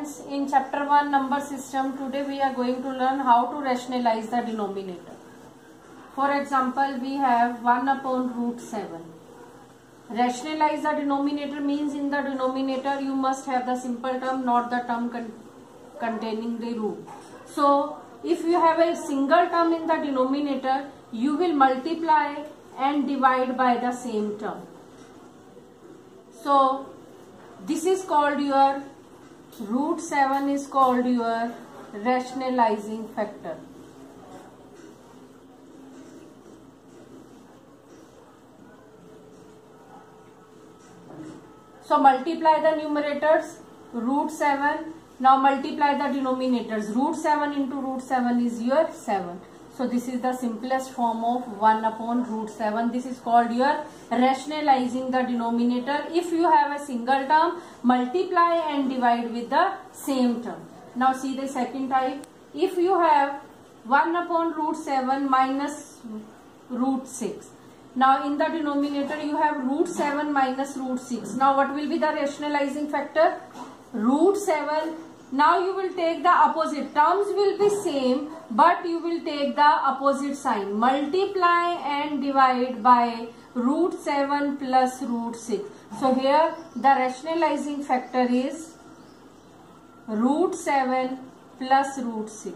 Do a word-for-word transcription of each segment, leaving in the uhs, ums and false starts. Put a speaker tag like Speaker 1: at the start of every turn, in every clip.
Speaker 1: students, in chapter one number system, today we are going to learn how to rationalize the denominator. For example, we have one upon root seven. Rationalize the denominator means in the denominator you must have the simple term, not the term con containing the root. So if you have a single term in the denominator, you will multiply and divide by the same term. So this is called your root seven is called your rationalizing factor. So multiply the numerators, root seven. Now multiply the denominators. Root seven into root seven is your seven. So this is the simplest form of one upon root seven. This is called your rationalizing the denominator. If you have a single term, multiply and divide with the same term. Now see the second type. If you have one upon root seven minus root six. Now in the denominator you have root seven minus root six. Now what will be the rationalizing factor? Root seven. Now you will take the opposite. Terms will be same, but you will take the opposite sign. Multiply and divide by root seven plus root six. So here the rationalizing factor is root seven plus root six.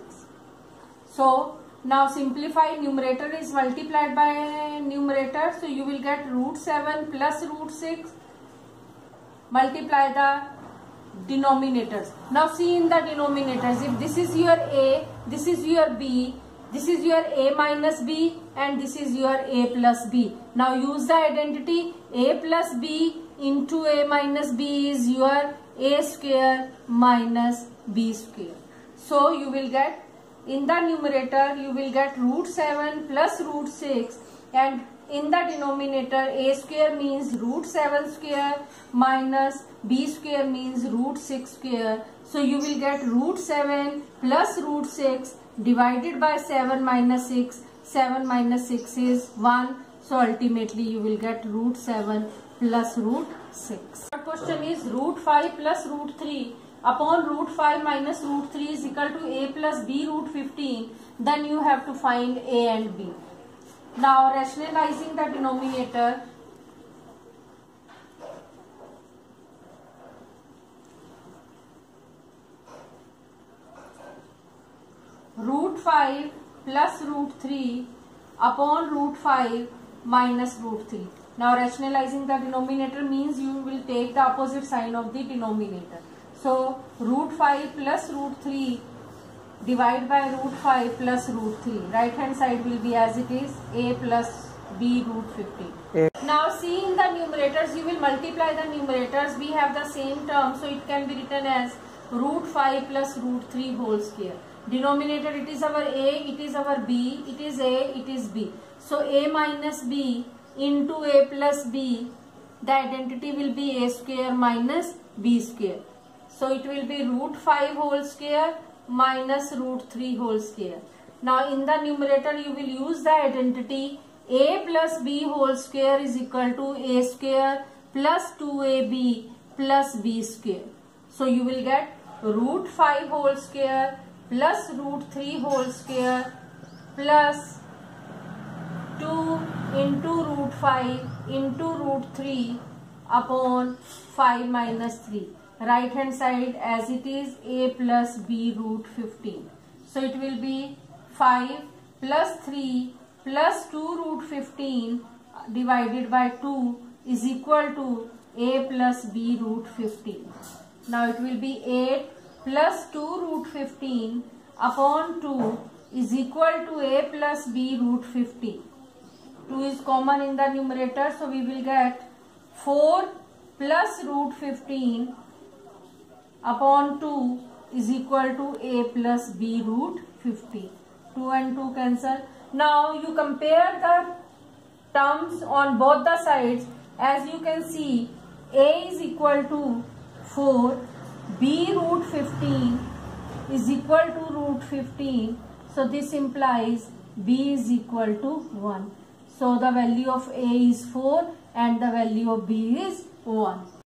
Speaker 1: So now simplify. Numerator is multiplied by numerator. So you will get root seven plus root six. Multiply the denominators. Now see in the denominators, if this is your A, this is your B, this is your A minus B, and this is your A plus B. Now use the identity. A plus B into A minus B is your A square minus B square. So you will get, in the numerator you will get root seven plus root six, and in the denominator A square means root seven square minus B square means root six square. So you will get root seven plus root six divided by seven minus six. seven minus six is one. So ultimately you will get root seven plus root six. Third question is root five plus root three upon root five minus root three is equal to A plus B root fifteen. Then you have to find A and B. Now rationalizing the denominator, root five plus root three upon root five minus root three. Now rationalizing the denominator means you will take the opposite sign of the denominator. So root five plus root three divide by root five plus root three. Right hand side will be as it is, A plus B root fifteen. A. Now see in the numerators, you will multiply the numerators. We have the same term, so it can be written as root five plus root three whole square. Denominator, it is our A, it is our B, it is A, it is B. So A minus B into A plus B, the identity will be A square minus B square. So it will be root five whole square minus root three whole square. Now in the numerator you will use the identity A plus B whole square is equal to A square plus two A B plus B square. So you will get root five whole square plus root three whole square plus two into root five into root three upon five minus three. Right hand side as it is, A plus B root fifteen. So it will be five plus three plus two root fifteen divided by two is equal to A plus B root fifteen. Now it will be eight plus two root fifteen upon two is equal to A plus B root fifteen. two is common in the numerator, so we will get four plus root fifteen upon two is equal to A plus B root fifteen. two and two cancel. Now you compare the terms on both the sides. As you can see, A is equal to four, B root fifteen is equal to root fifteen. So this implies B is equal to one. So the value of A is four and the value of B is one.